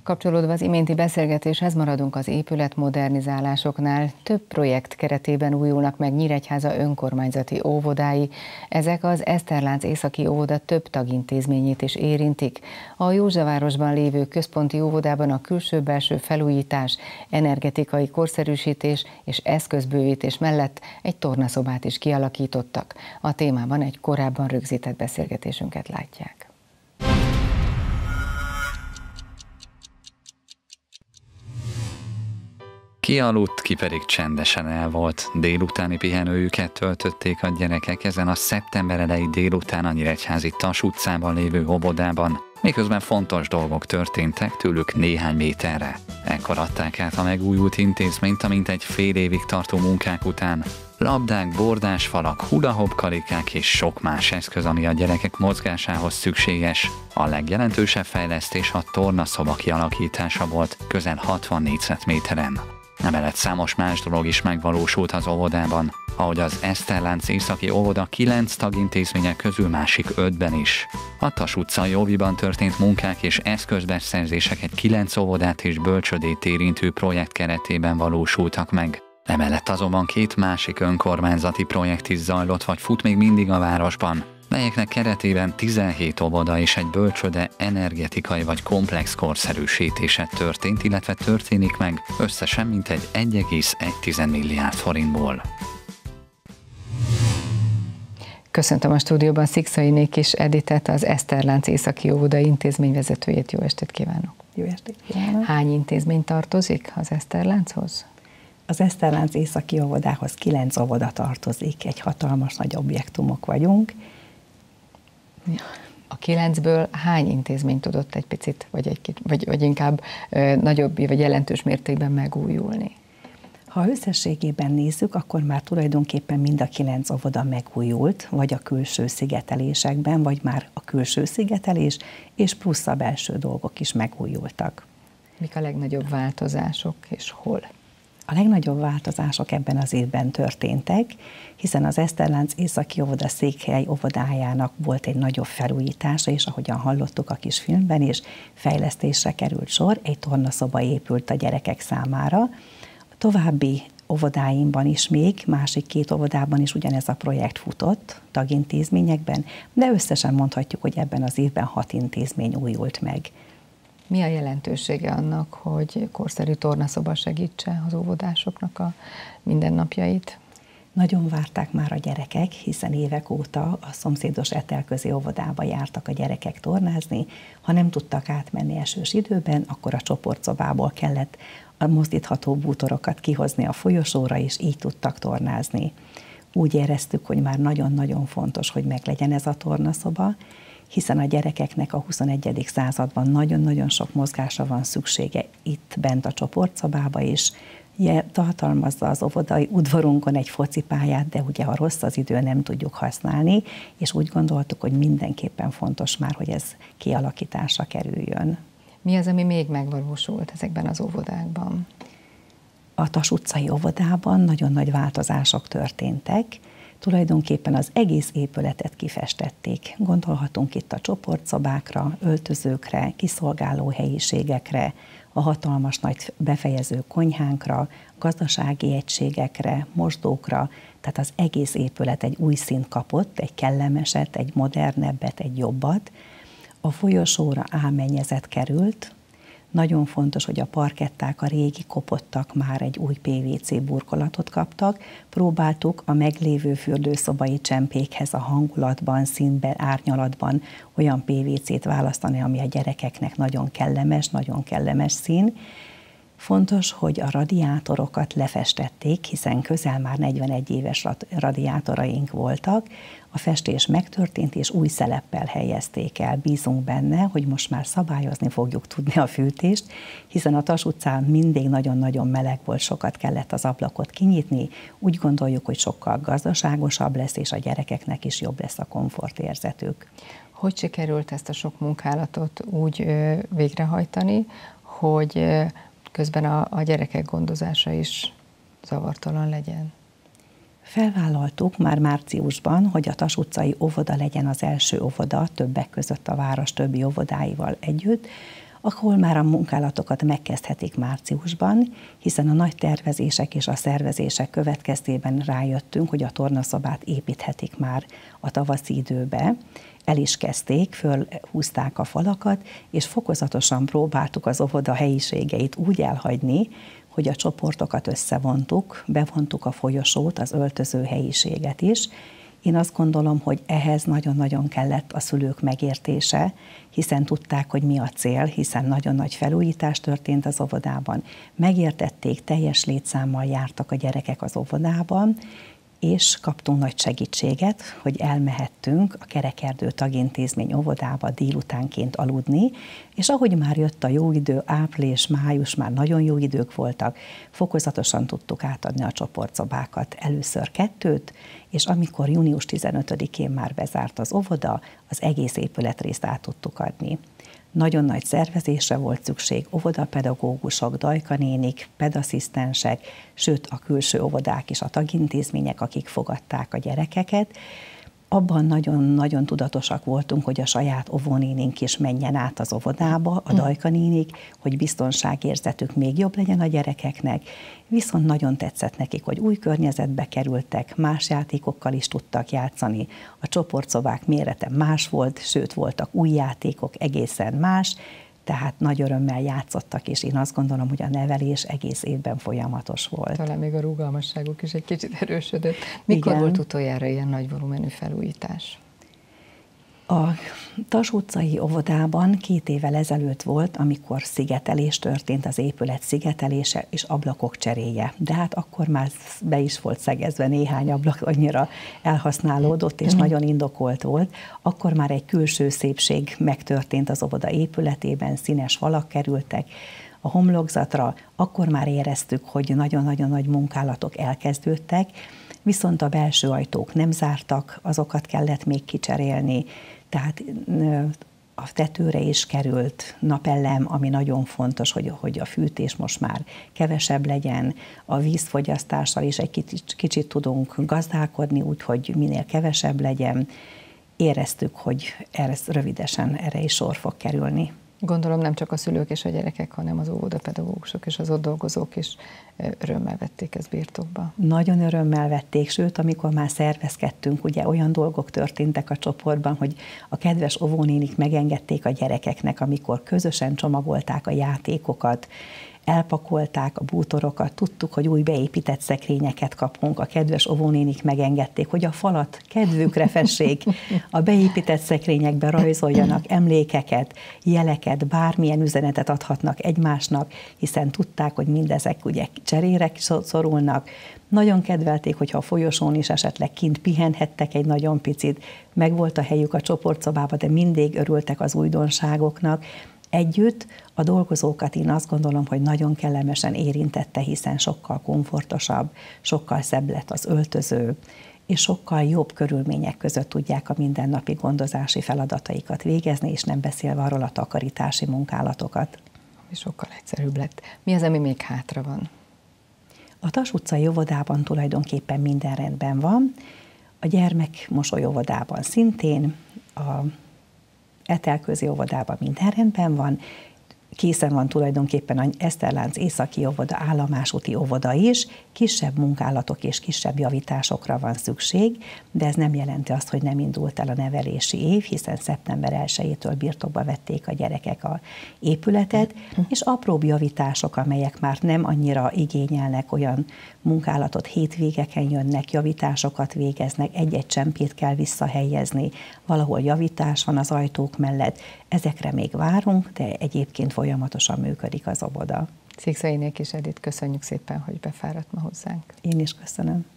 Kapcsolódva az iménti beszélgetéshez maradunk az épület modernizálásoknál. Több projekt keretében újulnak meg Nyíregyháza önkormányzati óvodái. Ezek az Eszterlánc északi óvoda több tagintézményét is érintik. A Józsefvárosban lévő központi óvodában a külső-belső felújítás, energetikai korszerűsítés és eszközbővítés mellett egy tornaszobát is kialakítottak. A témában egy korábban rögzített beszélgetésünket látják. Ki aludt, ki pedig csendesen el volt. Délutáni pihenőjüket töltötték a gyerekek ezen a szeptember elejé délután a nyíregyházi Tas utcában lévő óvodában, miközben fontos dolgok történtek tőlük néhány méterre. Ekkor adták át a megújult intézményt a mintegy fél évig tartó munkák után. Labdák, bordásfalak, hula-hop karikák és sok más eszköz, ami a gyerekek mozgásához szükséges. A legjelentősebb fejlesztés a tornaszoba kialakítása volt közel 60 négyzetméteren. Emellett számos más dolog is megvalósult az óvodában, ahogy az Eszterlánc északi óvoda 9 tagintézmények közül másik 5-ben is. A Tas utcai óviban történt munkák és eszközbeszerzések egy 9 óvodát és bölcsödét érintő projekt keretében valósultak meg. Emellett azonban 2 másik önkormányzati projekt is zajlott vagy fut még mindig a városban, melyeknek keretében 17 óvoda és egy bölcsöde energetikai vagy komplex korszerűsítése történt, illetve történik meg összesen mintegy 1,1 milliárd forintból. Köszöntöm a stúdióban Szikszai Nékis Editet, az Eszterlánc északi óvoda intézményvezetőjét. Jó estét kívánok! Jó estét kívánok! Hány intézmény tartozik az Eszterlánchoz? Az Eszterlánc északi óvodához 9 óvoda tartozik, egy hatalmas nagy objektumok vagyunk. A 9-ből hány intézmény tudott egy picit, vagy inkább nagyobb, vagy jelentős mértékben megújulni? Ha összességében nézzük, akkor már tulajdonképpen mind a 9 óvoda megújult, vagy a külső szigetelésekben, vagy már a külső szigetelés, és plusz a belső dolgok is megújultak. Mik a legnagyobb változások, és hol? A legnagyobb változások ebben az évben történtek, hiszen az Eszterlánc északi óvoda székhely óvodájának volt egy nagyobb felújítása, és ahogyan hallottuk a kis filmben is, fejlesztésre került sor, egy tornaszoba épült a gyerekek számára. A további óvodáimban is még, másik 2 óvodában is ugyanez a projekt futott, tagintézményekben, de összesen mondhatjuk, hogy ebben az évben 6 intézmény újult meg. Mi a jelentősége annak, hogy korszerű tornaszoba segítse az óvodásoknak a mindennapjait? Nagyon várták már a gyerekek, hiszen évek óta a szomszédos Etelközi óvodába jártak a gyerekek tornázni. Ha nem tudtak átmenni esős időben, akkor a csoportszobából kellett a mozdítható bútorokat kihozni a folyosóra, és így tudtak tornázni. Úgy éreztük, hogy már nagyon-nagyon fontos, hogy meglegyen ez a tornaszoba, hiszen a gyerekeknek a 21. században nagyon-nagyon sok mozgásra van szüksége itt bent a csoportszobába is. Tartalmazza az óvodai udvarunkon egy focipályát, de ugye ha rossz az idő, nem tudjuk használni, és úgy gondoltuk, hogy mindenképpen fontos már, hogy ez kialakításra kerüljön. Mi az, ami még megvalósult ezekben az óvodákban? A Tas utcai óvodában nagyon nagy változások történtek. Tulajdonképpen az egész épületet kifestették. Gondolhatunk itt a csoportszobákra, öltözőkre, kiszolgáló helyiségekre, a hatalmas nagy befejező konyhánkra, gazdasági egységekre, mosdókra, tehát az egész épület egy új színt kapott, egy kellemeset, egy modernebbet, egy jobbat. A folyosóra álmennyezet került. Nagyon fontos, hogy a parketták, a régi kopottak már egy új PVC burkolatot kaptak. Próbáltuk a meglévő fürdőszobai csempékhez a hangulatban, színben, árnyalatban olyan PVC-t választani, ami a gyerekeknek nagyon kellemes szín. Fontos, hogy a radiátorokat lefestették, hiszen közel már 41 éves radiátoraink voltak. A festés megtörtént, és új szeleppel helyezték el. Bízunk benne, hogy most már szabályozni fogjuk tudni a fűtést, hiszen a Tas utcán mindig nagyon-nagyon meleg volt, sokat kellett az ablakot kinyitni. Úgy gondoljuk, hogy sokkal gazdaságosabb lesz, és a gyerekeknek is jobb lesz a komfortérzetük. Hogy sikerült ezt a sok munkálatot úgy végrehajtani, hogy közben a gyerekek gondozása is zavartalan legyen? Felvállaltuk már márciusban, hogy a Tas utcai óvoda legyen az első óvoda, többek között a város többi óvodáival együtt, ahol már a munkálatokat megkezdhetik márciusban, hiszen a nagy tervezések és a szervezések következtében rájöttünk, hogy a tornaszobát építhetik már a tavaszi időbe. El is kezdték, fölhúzták a falakat, és fokozatosan próbáltuk az óvoda helyiségeit úgy elhagyni, hogy a csoportokat összevontuk, bevontuk a folyosót, az öltöző helyiséget is. Én azt gondolom, hogy ehhez nagyon-nagyon kellett a szülők megértése, hiszen tudták, hogy mi a cél, hiszen nagyon nagy felújítás történt az óvodában. Megértették, teljes létszámmal jártak a gyerekek az óvodában, és kaptunk nagy segítséget, hogy elmehettünk a Kerekerdő Tagintézmény óvodába délutánként aludni, és ahogy már jött a jó idő, április, május, már nagyon jó idők voltak, fokozatosan tudtuk átadni a csoportszobákat. Először 2, és amikor június 15-én már bezárt az óvoda, az egész épületrészt át tudtuk adni. Nagyon nagy szervezésre volt szükség, óvodapedagógusok, dajkanénik, pedasszisztensek, sőt a külső óvodák és a tagintézmények, akik fogadták a gyerekeket. Abban nagyon-nagyon tudatosak voltunk, hogy a saját óvónénink is menjen át az óvodába, a dajkanénik, hogy biztonságérzetük még jobb legyen a gyerekeknek, viszont nagyon tetszett nekik, hogy új környezetbe kerültek, más játékokkal is tudtak játszani, a csoportszobák mérete más volt, sőt voltak új játékok, egészen más, tehát nagy örömmel játszottak, és én azt gondolom, hogy a nevelés egész évben folyamatos volt. Talán még a rugalmasságuk is egy kicsit erősödött. Mikor Igen. volt utoljára ilyen nagy volumenű felújítás? A Tas utcai óvodában 2 évvel ezelőtt volt, amikor szigetelés történt, az épület szigetelése és ablakok cseréje. De hát akkor már be is volt szegezve néhány ablak, annyira elhasználódott és nagyon indokolt volt. Akkor már egy külső szépség megtörtént az óvoda épületében, színes falak kerültek a homlokzatra, akkor már éreztük, hogy nagyon-nagyon nagy munkálatok elkezdődtek, viszont a belső ajtók nem zártak, azokat kellett még kicserélni, tehát a tetőre is került napellem, ami nagyon fontos, hogy a fűtés most már kevesebb legyen, a vízfogyasztással is egy kicsit tudunk gazdálkodni, úgyhogy minél kevesebb legyen. Éreztük, hogy rövidesen erre is sor fog kerülni. Gondolom nem csak a szülők és a gyerekek, hanem az óvodapedagógusok és az ott dolgozók is örömmel vették ezt birtokba. Nagyon örömmel vették, sőt, amikor már szervezkedtünk, ugye olyan dolgok történtek a csoportban, hogy a kedves óvónénik megengedték a gyerekeknek, amikor közösen csomagolták a játékokat, elpakolták a bútorokat, tudtuk, hogy új beépített szekrényeket kapunk, a kedves óvónénik megengedték, hogy a falat kedvükre fessék, a beépített szekrényekbe rajzoljanak emlékeket, jeleket, bármilyen üzenetet adhatnak egymásnak, hiszen tudták, hogy mindezek ugye cserére szorulnak. Nagyon kedvelték, hogyha a folyosón is esetleg kint pihenhettek egy nagyon picit, megvolt a helyük a csoportszobába, de mindig örültek az újdonságoknak. Együtt a dolgozókat én azt gondolom, hogy nagyon kellemesen érintette, hiszen sokkal komfortosabb, sokkal szebb lett az öltöző, és sokkal jobb körülmények között tudják a mindennapi gondozási feladataikat végezni, és nem beszélve arról a takarítási munkálatokat. És sokkal egyszerűbb lett. Mi az, ami még hátra van? A Tas utcai óvodában tulajdonképpen minden rendben van, a gyermekmosoly óvodában szintén, a Etelközi óvodában minden rendben van, készen van tulajdonképpen a Eszterlánc északi óvoda, állomásúti óvoda is, kisebb munkálatok és kisebb javításokra van szükség, de ez nem jelenti azt, hogy nem indult el a nevelési év, hiszen szeptember 1-től birtokba vették a gyerekek a épületet, és apróbb javítások, amelyek már nem annyira igényelnek olyan munkálatot, hétvégeken jönnek, javításokat végeznek, egy-egy csempét kell visszahelyezni, valahol javítás van az ajtók mellett, ezekre még várunk, de egyébként folyamatosan működik az óvoda. Székszainé Kis Edith, köszönjük szépen, hogy befáradt ma hozzánk. Én is köszönöm.